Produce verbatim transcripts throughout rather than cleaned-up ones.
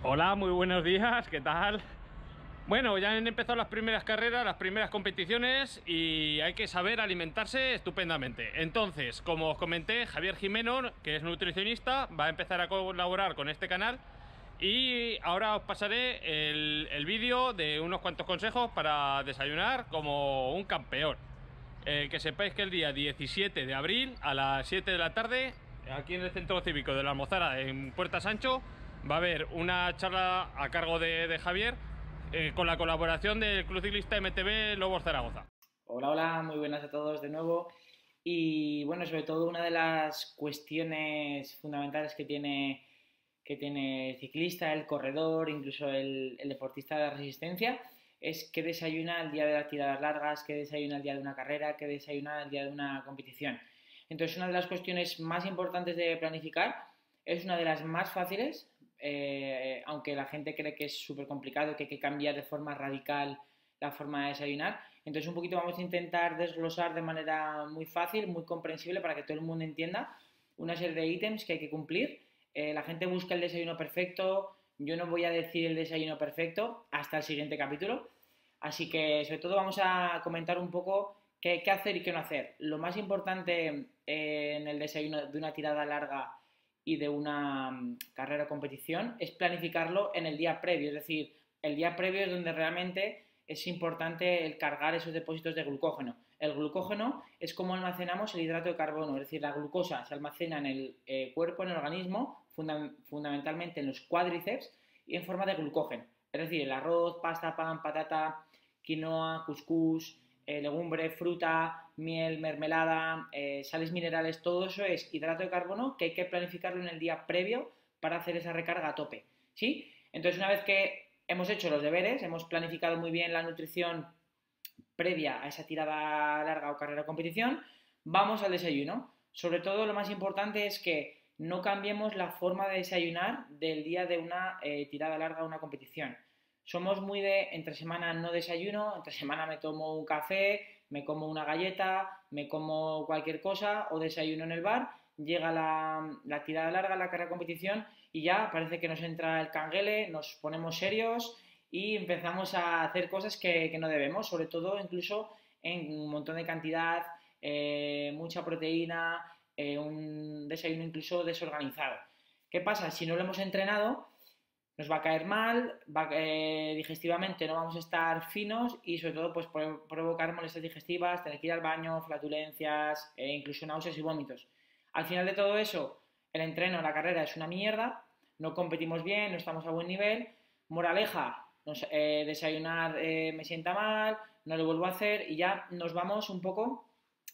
Hola, muy buenos días, ¿qué tal? Bueno, ya han empezado las primeras carreras, las primeras competiciones y hay que saber alimentarse estupendamente. Entonces, como os comenté, Javier Jimeno, que es nutricionista, va a empezar a colaborar con este canal y ahora os pasaré el, el vídeo de unos cuantos consejos para desayunar como un campeón. Eh, que sepáis que el día diecisiete de abril a las siete de la tarde, aquí en el Centro Cívico de la Almozara, en Puerta Sancho, va a haber una charla a cargo de, de Javier, eh, con la colaboración del Club Ciclista M T B Lobos Zaragoza. Hola, hola, muy buenas a todos de nuevo. Y bueno, sobre todo una de las cuestiones fundamentales que tiene, que tiene el ciclista, el corredor, incluso el, el deportista de la resistencia, es qué desayuna el día de las tiradas largas, qué desayuna el día de una carrera, qué desayuna el día de una competición. Entonces, una de las cuestiones más importantes de planificar es una de las más fáciles, eh, aunque la gente cree que es súper complicado, que hay que cambiar de forma radical la forma de desayunar. Entonces un poquito vamos a intentar desglosar de manera muy fácil, muy comprensible para que todo el mundo entienda una serie de ítems que hay que cumplir. Eh, la gente busca el desayuno perfecto, yo no voy a decir el desayuno perfecto hasta el siguiente capítulo, así que sobre todo vamos a comentar un poco qué, qué hacer y qué no hacer. Lo más importante eh, en el desayuno de una tirada larga y de una um, carrera o competición es planificarlo en el día previo, es decir, el día previo es donde realmente es importante el cargar esos depósitos de glucógeno. El glucógeno es como almacenamos el hidrato de carbono, es decir, la glucosa se almacena en el eh, cuerpo, en el organismo, funda fundamentalmente en los cuádriceps y en forma de glucógeno. Es decir, el arroz, pasta, pan, patata, quinoa, cuscús, eh, legumbre, fruta, miel, mermelada, eh, sales minerales, todo eso es hidrato de carbono que hay que planificarlo en el día previo para hacer esa recarga a tope. ¿Sí? Entonces, una vez que hemos hecho los deberes, hemos planificado muy bien la nutrición previa a esa tirada larga o carrera o competición, vamos al desayuno. Sobre todo lo más importante es que no cambiemos la forma de desayunar del día de una eh, tirada larga o una competición. Somos muy de entre semana no desayuno, entre semana me tomo un café, me como una galleta, me como cualquier cosa o desayuno en el bar, llega la, la tirada larga, la carrera de competición y ya parece que nos entra el canguele, nos ponemos serios y empezamos a hacer cosas que, que no debemos, sobre todo incluso en un montón de cantidad, eh, mucha proteína, eh, un desayuno incluso desorganizado. ¿Qué pasa? Si no lo hemos entrenado, nos va a caer mal, va, eh, digestivamente no vamos a estar finos y sobre todo pues puede provocar molestias digestivas, tener que ir al baño, flatulencias, eh, incluso náuseas y vómitos. Al final de todo eso, el entreno, la carrera es una mierda, no competimos bien, no estamos a buen nivel. Moraleja, nos, eh, desayunar eh, me sienta mal, no lo vuelvo a hacer y ya nos vamos un poco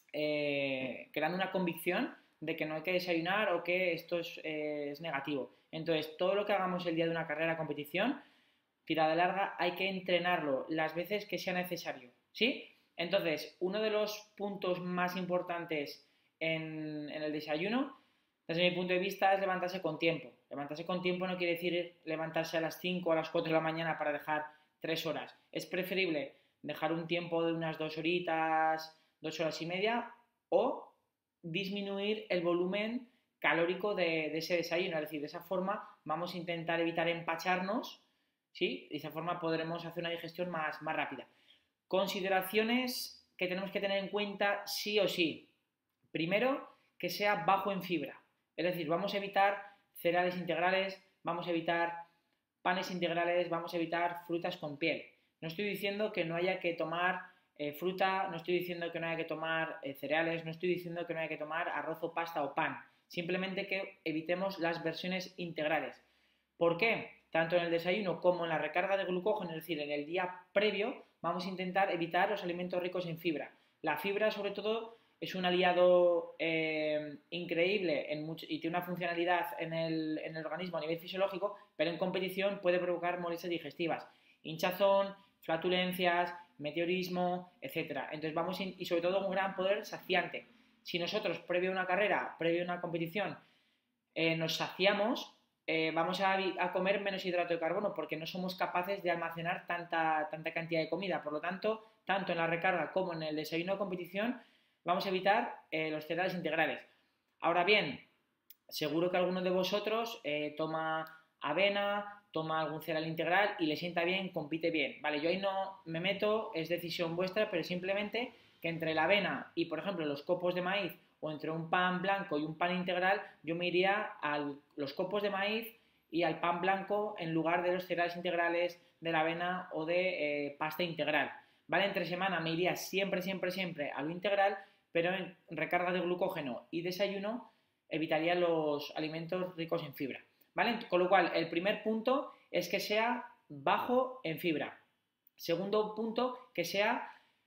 eh, creando una convicción de que no hay que desayunar o que esto es, eh, es negativo. Entonces, todo lo que hagamos el día de una carrera, competición, tirada larga, hay que entrenarlo las veces que sea necesario. ¿Sí? Entonces, uno de los puntos más importantes en, en el desayuno, desde mi punto de vista, es levantarse con tiempo. Levantarse con tiempo no quiere decir levantarse a las cinco o a las cuatro de la mañana para dejar tres horas. Es preferible dejar un tiempo de unas dos horitas, dos horas y media, o disminuir el volumen calórico de, de ese desayuno. Es decir, de esa forma vamos a intentar evitar empacharnos, ¿sí? De esa forma podremos hacer una digestión más, más rápida. Consideraciones que tenemos que tener en cuenta sí o sí. Primero, que sea bajo en fibra. Es decir, vamos a evitar cereales integrales, vamos a evitar panes integrales, vamos a evitar frutas con piel. No estoy diciendo que no haya que tomar eh, fruta, no estoy diciendo que no haya que tomar eh, cereales, no estoy diciendo que no haya que tomar arroz o pasta o pan. Simplemente que evitemos las versiones integrales. ¿Por qué? Tanto en el desayuno como en la recarga de glucógeno, es decir, en el día previo, vamos a intentar evitar los alimentos ricos en fibra. La fibra, sobre todo, es un aliado eh, increíble en mucho, y tiene una funcionalidad en el, en el organismo a nivel fisiológico, pero en competición puede provocar molestias digestivas, hinchazón, flatulencias, meteorismo, etcétera. Entonces vamos in, y sobre todo un gran poder saciante. Si nosotros previo a una carrera, previo a una competición, eh, nos saciamos, eh, vamos a, a, comer menos hidrato de carbono porque no somos capaces de almacenar tanta, tanta cantidad de comida. Por lo tanto, tanto en la recarga como en el desayuno de competición, vamos a evitar eh, los cereales integrales. Ahora bien, seguro que alguno de vosotros eh, toma avena, toma algún cereal integral y le sienta bien, compite bien. Vale, yo ahí no me meto, es decisión vuestra, pero simplemente que entre la avena y, por ejemplo, los copos de maíz o entre un pan blanco y un pan integral, yo me iría a los copos de maíz y al pan blanco en lugar de los cereales integrales, de la avena o de eh, pasta integral. ¿Vale? Entre semana me iría siempre, siempre, siempre a lo integral, pero en recarga de glucógeno y desayuno evitaría los alimentos ricos en fibra. ¿Vale? Con lo cual, el primer punto es que sea bajo en fibra. Segundo punto, que sea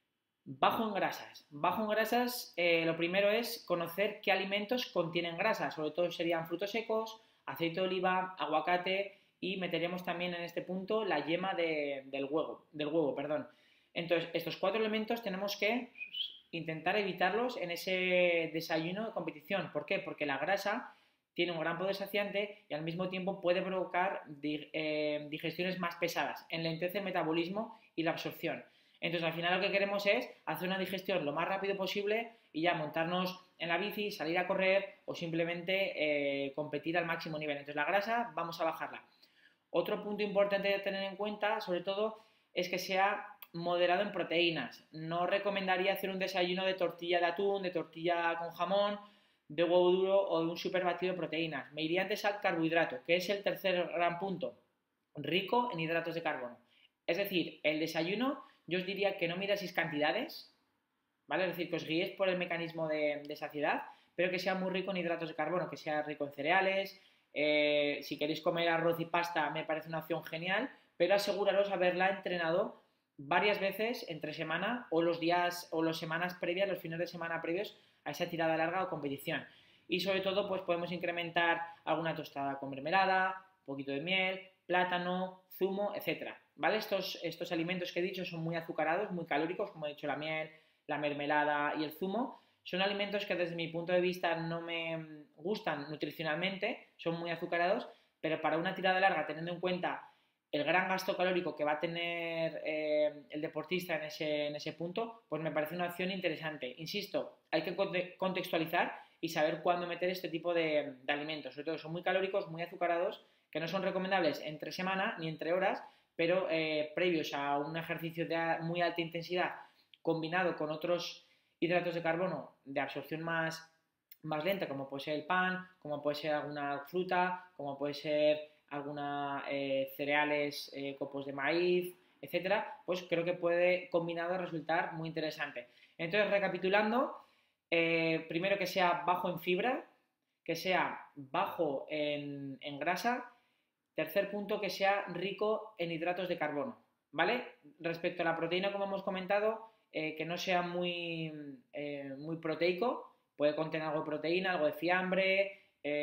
bajo en grasas. Bajo en grasas, eh, lo primero es conocer qué alimentos contienen grasas. Sobre todo serían frutos secos, aceite de oliva, aguacate y meteríamos también en este punto la yema de, del huevo, del huevo, perdón. Entonces, estos cuatro elementos tenemos que intentar evitarlos en ese desayuno de competición. ¿Por qué? Porque la grasa tiene un gran poder saciante y al mismo tiempo puede provocar digestiones más pesadas, enlentece el metabolismo y la absorción. Entonces, al final lo que queremos es hacer una digestión lo más rápido posible y ya montarnos en la bici, salir a correr o simplemente eh, competir al máximo nivel. Entonces, la grasa vamos a bajarla. Otro punto importante de tener en cuenta, sobre todo, es que sea moderado en proteínas. No recomendaría hacer un desayuno de tortilla de atún, de tortilla con jamón, de huevo duro o de un super batido de proteínas. Me iría antes al carbohidrato, que es el tercer gran punto, rico en hidratos de carbono. Es decir, el desayuno, yo os diría que no miraseis cantidades, ¿vale? Es decir, que os guíes por el mecanismo de, de saciedad, pero que sea muy rico en hidratos de carbono, que sea rico en cereales. Eh, si queréis comer arroz y pasta, me parece una opción genial, pero aseguraros haberla entrenado varias veces entre semana o los días o las semanas previas, los fines de semana previos a esa tirada larga o competición. Y sobre todo, pues podemos incrementar alguna tostada con mermelada, un poquito de miel, plátano, zumo, etcétera. ¿Vale? Estos, estos alimentos que he dicho son muy azucarados, muy calóricos, como he dicho, la miel, la mermelada y el zumo. Son alimentos que desde mi punto de vista no me gustan nutricionalmente, son muy azucarados, pero para una tirada larga, teniendo en cuenta el gran gasto calórico que va a tener eh, el deportista en ese, en ese punto, pues me parece una opción interesante. Insisto, hay que contextualizar y saber cuándo meter este tipo de, de alimentos. Sobre todo son muy calóricos, muy azucarados, que no son recomendables entre semana ni entre horas, pero eh, previos a un ejercicio de muy alta intensidad combinado con otros hidratos de carbono de absorción más, más lenta, como puede ser el pan, como puede ser alguna fruta, como puede ser alguna eh, cereales, eh, copos de maíz, etcétera, pues creo que puede combinado resultar muy interesante. Entonces, recapitulando, eh, primero que sea bajo en fibra, que sea bajo en, en grasa. Tercer punto, que sea rico en hidratos de carbono, ¿vale? Respecto a la proteína, como hemos comentado, eh, que no sea muy, eh, muy proteico, puede contener algo de proteína, algo de fiambre,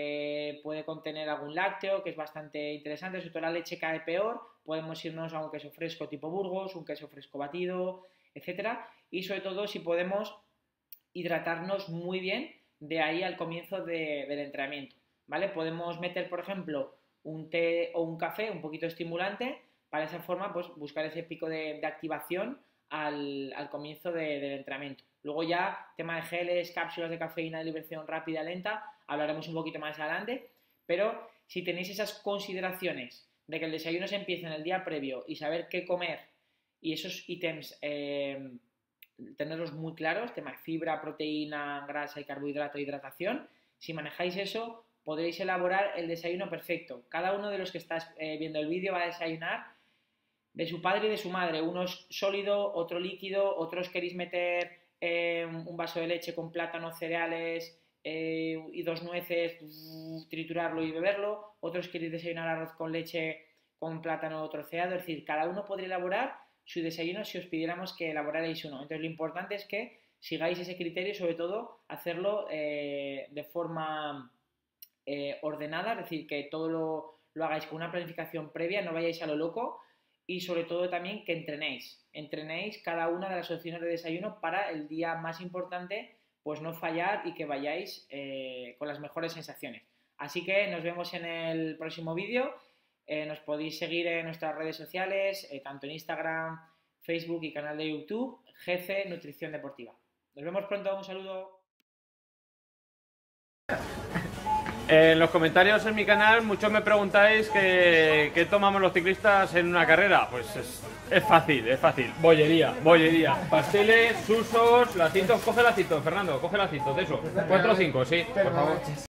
eh, puede contener algún lácteo, que es bastante interesante, sobre todo la leche cae peor, podemos irnos a un queso fresco tipo Burgos, un queso fresco batido, etcétera, y sobre todo si podemos hidratarnos muy bien de ahí al comienzo de, del entrenamiento, ¿vale? Podemos meter, por ejemplo, un té o un café un poquito estimulante, para esa forma pues buscar ese pico de, de activación al, al comienzo de, del entrenamiento. Luego ya, tema de geles, cápsulas de cafeína de liberación rápida, lenta, hablaremos un poquito más adelante, pero si tenéis esas consideraciones de que el desayuno se empieza en el día previo y saber qué comer y esos ítems eh, tenerlos muy claros, tema de fibra, proteína, grasa y carbohidrato e hidratación, si manejáis eso, podréis elaborar el desayuno perfecto. Cada uno de los que estás eh, viendo el vídeo va a desayunar de su padre y de su madre. Uno es sólido, otro líquido, otros queréis meter eh, un vaso de leche con plátano, cereales eh, y dos nueces, triturarlo y beberlo. Otros queréis desayunar arroz con leche con plátano troceado. Es decir, cada uno podría elaborar su desayuno si os pidiéramos que elaborarais uno. Entonces, lo importante es que sigáis ese criterio y, sobre todo, hacerlo eh, de forma Eh, ordenada, es decir, que todo lo, lo hagáis con una planificación previa, no vayáis a lo loco y sobre todo también que entrenéis, entrenéis cada una de las opciones de desayuno para el día más importante, pues no fallar y que vayáis eh, con las mejores sensaciones. Así que nos vemos en el próximo vídeo, eh, nos podéis seguir en nuestras redes sociales, eh, tanto en Instagram, Facebook y canal de YouTube, G C Nutrición Deportiva. Nos vemos pronto, un saludo. En los comentarios en mi canal muchos me preguntáis qué, qué tomamos los ciclistas en una carrera. Pues es, es fácil, es fácil. Bollería, bollería. Pasteles, susos, lacitos. Coge lacitos, Fernando, coge lacitos de eso. Cuatro o cinco, sí, por favor.